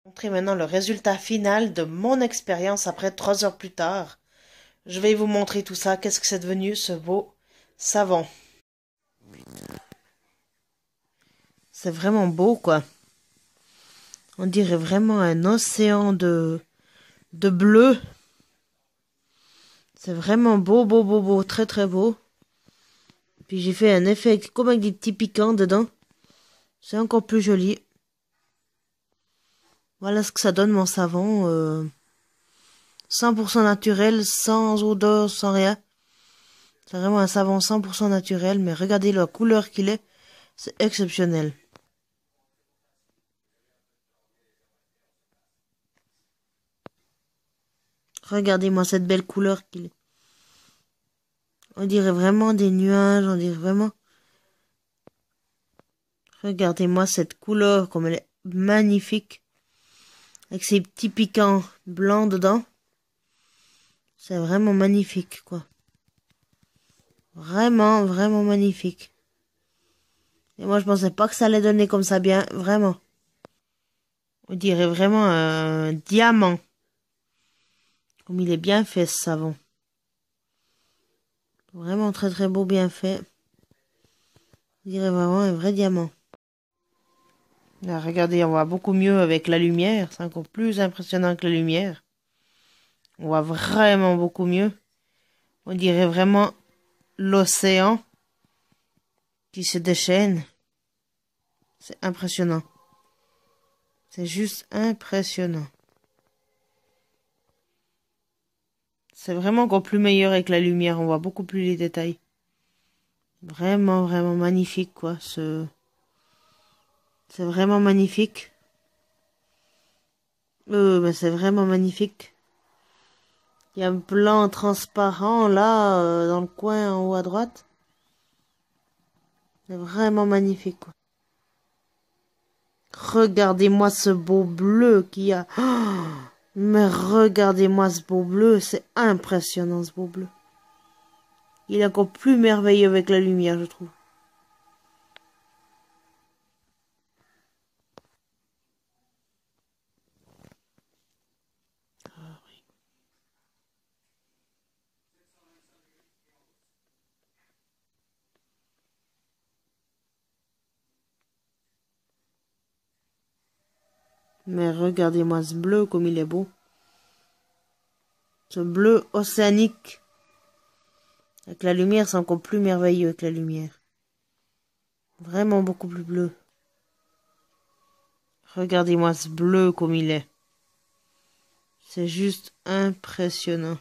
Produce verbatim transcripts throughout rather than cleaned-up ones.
Montrer maintenant le résultat final de mon expérience après trois heures plus tard. Je vais vous montrer tout ça. Qu'est-ce que c'est devenu ce beau savon? C'est vraiment beau, quoi. On dirait vraiment un océan de, de bleu. C'est vraiment beau, beau, beau, beau. Très, très beau. Puis j'ai fait un effet comme avec des petits piquants dedans. C'est encore plus joli. Voilà ce que ça donne mon savon. Euh, cent pour cent naturel, sans odeur, sans rien. C'est vraiment un savon cent pour cent naturel. Mais regardez la couleur qu'il est. C'est exceptionnel. Regardez-moi cette belle couleur qu'il est. On dirait vraiment des nuages. On dirait vraiment... Regardez-moi cette couleur comme elle est magnifique. Avec ces petits piquants blancs dedans. C'est vraiment magnifique, quoi. Vraiment, vraiment magnifique. Et moi, je pensais pas que ça allait donner comme ça bien. Vraiment. On dirait vraiment un diamant. Comme il est bien fait, ce savon. Vraiment très très beau, bien fait. On dirait vraiment un vrai diamant. Là, regardez, on voit beaucoup mieux avec la lumière. C'est encore plus impressionnant que la lumière. On voit vraiment beaucoup mieux. On dirait vraiment l'océan qui se déchaîne. C'est impressionnant. C'est juste impressionnant. C'est vraiment encore plus meilleur avec la lumière. On voit beaucoup plus les détails. Vraiment, vraiment magnifique, quoi. Ce... C'est vraiment magnifique. Euh, mais c'est vraiment magnifique. Il y a un blanc transparent, là, euh, dans le coin, en haut à droite. C'est vraiment magnifique, quoi. Regardez-moi ce beau bleu qu'il y a. Oh, mais regardez-moi ce beau bleu. C'est impressionnant, ce beau bleu. Il est encore plus merveilleux avec la lumière, je trouve. Mais regardez-moi ce bleu comme il est beau. Ce bleu océanique. Avec la lumière, c'est encore plus merveilleux avec la lumière. Vraiment beaucoup plus bleu. Regardez-moi ce bleu comme il est. C'est juste impressionnant.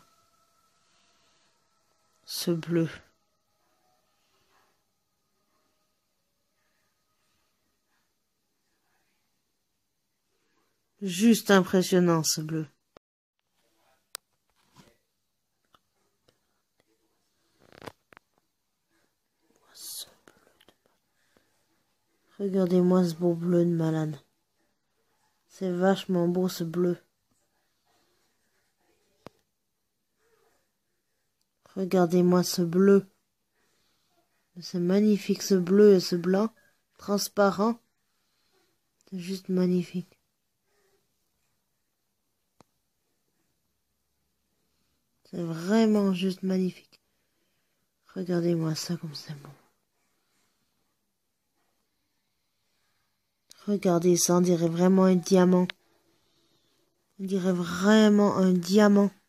Ce bleu. Juste impressionnant ce bleu. Regardez-moi ce beau bleu de malade. C'est vachement beau ce bleu. Regardez-moi ce bleu. C'est magnifique ce bleu et ce blanc. Transparent. C'est juste magnifique. C'est vraiment juste magnifique. Regardez-moi ça comme c'est beau. Regardez ça, on dirait vraiment un diamant. On dirait vraiment un diamant.